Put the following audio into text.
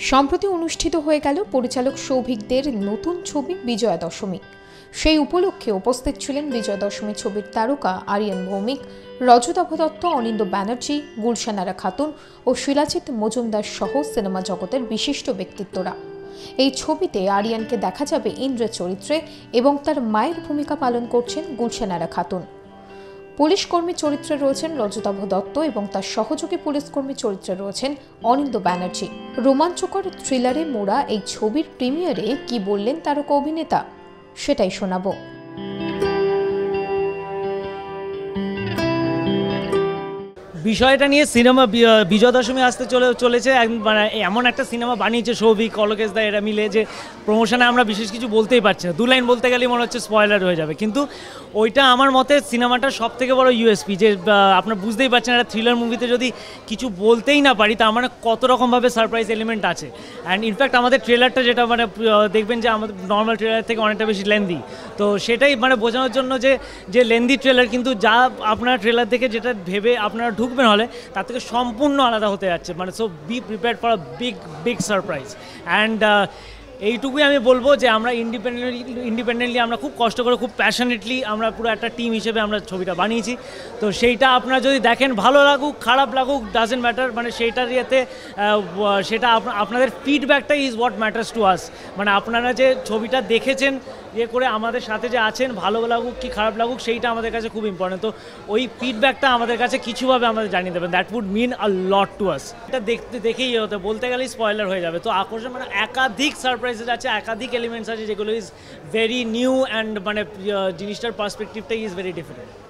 সম্প্রতি অনুষ্ঠিত হয়ে গেল পরিচালক সৌভিকদের নতুন ছবি বিজয়া দশমী। সেই উপলক্ষে উপস্থিত ছিলেন বিজয়া দশমী ছবির তারকা আরিয়ান ভৌমিক, রজতাভ দত্ত, অনিন্দ ব্যানার্জি, গুলশানারা খাতুন ও শিলাজিৎ মজুমদার সহ সিনেমা জগতের বিশিষ্ট ব্যক্তিত্বরা। এই ছবিতে আরিয়ানকে দেখা যাবে ইন্দ্রের চরিত্রে এবং তার মায়ের ভূমিকা পালন করছেন গুলশানারা খাতুন। পুলিশ কর্মী চরিত্রে রয়েছেন রজতাভ দত্ত এবং তার সহযোগী পুলিশ কর্মী চরিত্রে রয়েছেন অনিন্দ ব্যানার্জি। রোমাঞ্চকর থ্রিলারে মোড়া এই ছবির প্রিমিয়ারে কি বললেন তারকা অভিনেতা, সেটাই শোনাবো। বিষয়টা নিয়ে সিনেমা বিজয়া দশমী আসতে চলেছে, মানে এমন একটা সিনেমা বানিয়েছে সৌভিক, অলোকেশ দা এরা মিলে যে প্রমোশনে আমরা বিশেষ কিছু বলতেই পারছি না। 2 লাইন বলতে গেলেই মনে হচ্ছে স্পয়লার হয়ে যাবে, কিন্তু ওইটা আমার মতে সিনেমাটার সব থেকে বড় ইউএসপি যে আপনারা বুঝতেই পারছেন একটা থ্রিলার মুভিতে যদি কিছু বলতেই না পারি তার মানে কত রকমভাবে সারপ্রাইজ এলিমেন্ট আছে। অ্যান্ড ইনফ্যাক্ট আমাদের ট্রেলারটা যেটা মানে দেখবেন যে আমাদের নর্মাল ট্রেলার থেকে অনেকটা বেশি লেন্দি, তো সেটাই মানে বোঝানোর জন্য যে লেন্দি ট্রেলার, কিন্তু যা আপনারা ট্রেলার দেখে যেটা ভেবে আপনারা ঢুকবেন হলে তার থেকে সম্পূর্ণ আলাদা হতে যাচ্ছে। মানে so be prepared for a big surprise. And এইটুকুই আমি বলবো যে আমরা ইন্ডিপেন্ডেন্টলি আমরা খুব কষ্ট করে, খুব প্যাশনেটলি আমরা পুরো একটা টিম হিসেবে আমরা ছবিটা বানিয়েছি। তো সেইটা আপনারা যদি দেখেন, ভালো লাগুক খারাপ লাগুক ডাজেন্ট ম্যাটার, মানে সেইটার ইয়েতে সেটা আপনাদের ফিডব্যাকটাই is what matters to us. মানে আপনারা যে ছবিটা দেখেছেন ইয়ে করে আমাদের সাথে যে আছেন, ভালো লাগুক কি খারাপ লাগুক সেইটা আমাদের কাছে খুব ইম্পর্টেন্ট। তো ওই ফিডব্যাকটা আমাদের কাছে কিছুভাবে আমাদের জানিয়ে দেবেন, that would mean a lot to us. এটা দেখেই হতে বলতে গেলেই স্পয়লার হয়ে যাবে। তো আকর্ষণ মানে একাধিক সারপ্রাইজেস আছে, একাধিক এলিমেন্টস আছে যেগুলো ইজ ভেরি নিউ অ্যান্ড মানে জিনিসটার পার্সপেক্টিভটাই ইজ ভেরি ডিফারেন্ট।